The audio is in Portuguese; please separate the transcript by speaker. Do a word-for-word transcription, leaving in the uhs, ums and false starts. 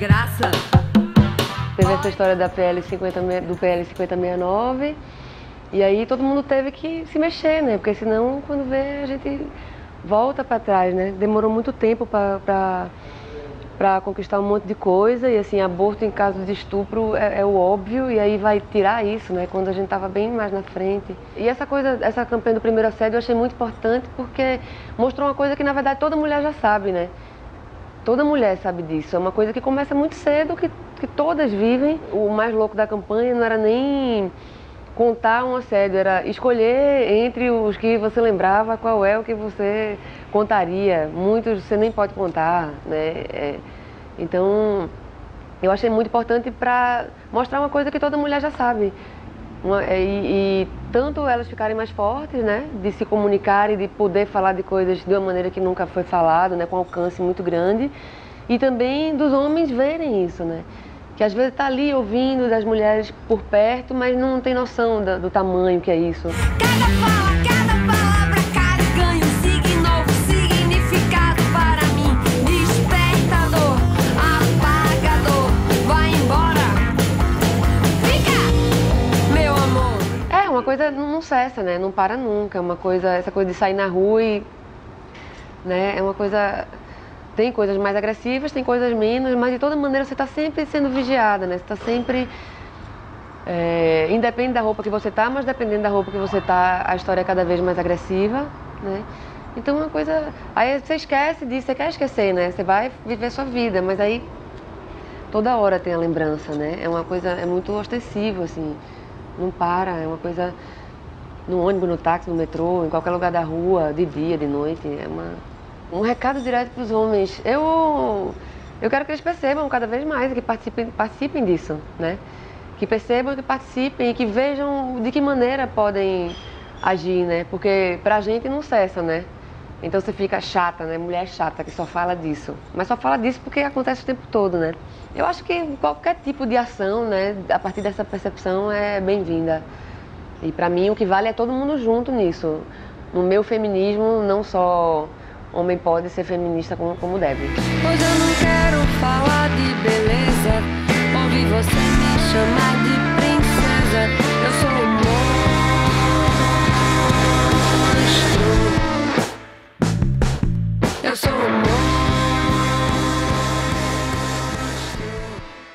Speaker 1: graça.
Speaker 2: Teve essa história da P L cinquenta, do P L cinquenta sessenta e nove, e aí todo mundo teve que se mexer, né? Porque senão, quando vê, a gente volta para trás, né? Demorou muito tempo para para conquistar um monte de coisa, e assim, aborto em caso de estupro é, é o óbvio, e aí vai tirar isso, né? Quando a gente estava bem mais na frente. E essa coisa, essa campanha do primeiro assédio eu achei muito importante, porque mostrou uma coisa que, na verdade, toda mulher já sabe, né? Toda mulher sabe disso. É uma coisa que começa muito cedo, que, que todas vivem. O mais louco da campanha não era nem contar um assédio, era escolher entre os que você lembrava qual é o que você contaria. Muitos você nem pode contar, né? É, então, eu achei muito importante para mostrar uma coisa que toda mulher já sabe. Uma, e, e tanto elas ficarem mais fortes, né? De se comunicarem, de poder falar de coisas de uma maneira que nunca foi falado, né? Com alcance muito grande. E também dos homens verem isso, né? Que às vezes está ali ouvindo das mulheres por perto, mas não tem noção do, do tamanho que é isso.
Speaker 1: Cada fala, cada palavra, cada ganha um signo, novo significado para mim. Despertador, apagador, vai embora. Fica, meu amor.
Speaker 2: É, uma coisa não, não cessa, né? Não para nunca. Uma coisa, essa coisa de sair na rua e, né? É uma coisa... Tem coisas mais agressivas, tem coisas menos, mas de toda maneira você está sempre sendo vigiada, né? Você está sempre... É, independe da roupa que você tá, mas dependendo da roupa que você tá, a história é cada vez mais agressiva, né? Então uma coisa... Aí você esquece disso, você quer esquecer, né? Você vai viver sua vida, mas aí toda hora tem a lembrança, né? É uma coisa... É muito ostensivo, assim. Não para, é uma coisa... No ônibus, no táxi, no metrô, em qualquer lugar da rua, de dia, de noite, é uma... Um recado direto para os homens. Eu, eu quero que eles percebam cada vez mais, que participem, participem disso, né? Que percebam, que participem e que vejam de que maneira podem agir, né? Porque pra gente não cessa, né? Então você fica chata, né? Mulher chata que só fala disso. Mas só fala disso porque acontece o tempo todo, né? Eu acho que qualquer tipo de ação, né? A partir dessa percepção é bem-vinda. E pra mim o que vale é todo mundo junto nisso. No meu feminismo, não só... Homem pode ser feminista como, como deve.
Speaker 1: Hoje eu não quero falar de beleza, ouvi você me chamar